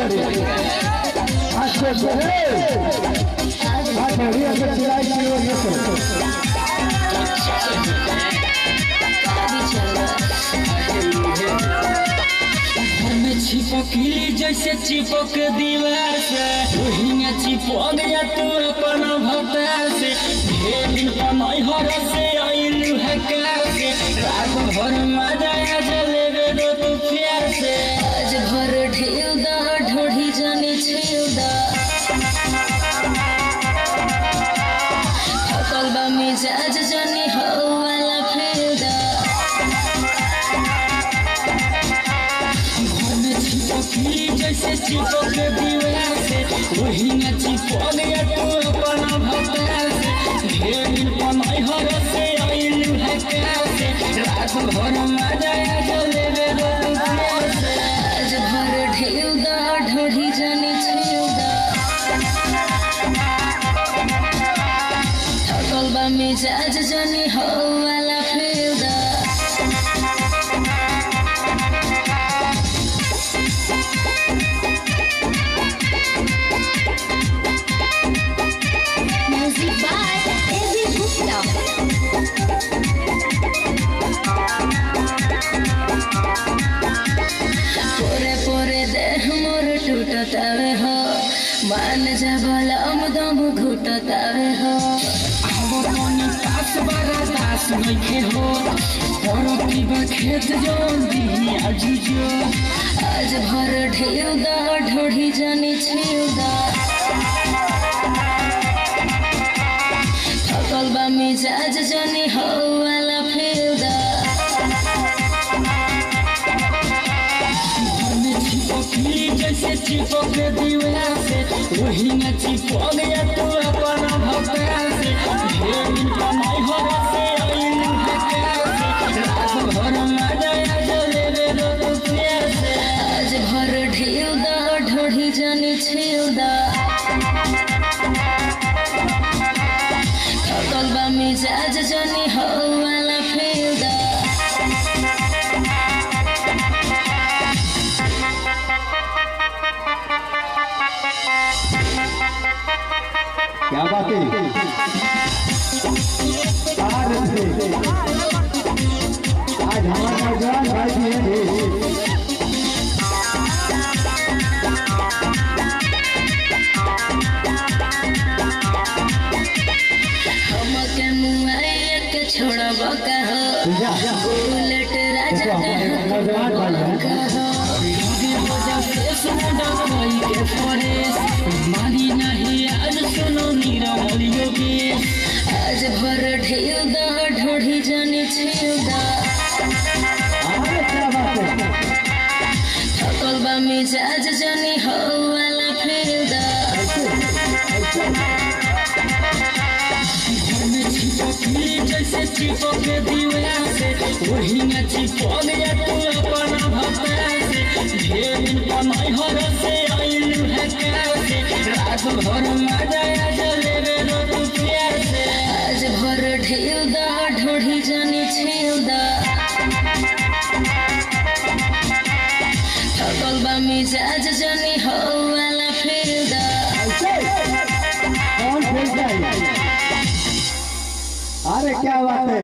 चिपकली जैसे चिपक दीवार से वही चिपक गया तू अपन भतार से ढेर दिन कमाई हर से आइलू है कार से रात भर मजा जलेबे दो तू प्यार से आज भर ढेल दा ढोढ़ी जाने छेल दा थकल बा मिजाज जाने हो वाला फेल दा चिपकली जैसे चिपक दीवार से वही चिपक गया तू अपन भतार से ढेर दिन कमाई हर से आइलू है कार से रात भर मजा जलेबे दो तू प्यार से आज भर ढेल दा ढोढ़ी जाने छेल दा थकल बा मिजाज जाने हो वाला फेल दा टूटतावे हो मान जा भलम दम घुटतावे हो अब पानी पास बड़ा दास नइखे हो और की खेत जो दी आजुजो आज भर ढेल दा ढोढ़ी जाने छेल दा थकल बा मिजाज जाने हो वाला फेल दा चिपकली जैसे चिपक दीवार से वही चिपक गया तू अपन भतार से ढेर दिन कमाई हर से आइलू है कार से रात भर मजा जलेबे दो तू प्यार से आज भर ढेल दा ढोढ़ी जाने छेल दा थकल बा मिजाज जाने हो वाला फेल दा क्या बात है आज हमारे नौजवान भाई भी हैं हमके मुआए के छोड़ब कहो बुलेट राजा नौजवान भाई कहो मारी नहीं आज सुनो नीरवल योगेश आज भर ढेल दा ढोढ़ी जाने छेल दा थकल बा मिजाज जाने हो वाला फेल दा चिपकली जैसे चिपक दीवार से वही चिपक गया तू अपन भतार से ढेर दिन कमाई हर से आइलू है कार से रात भर मजा जलेबे दो तू प्यार से आज भर ढेल दा ढोढ़ी जाने छेल दा थकल बा मिजाज जाने हो वाला फेल दा अरे क्या बात है।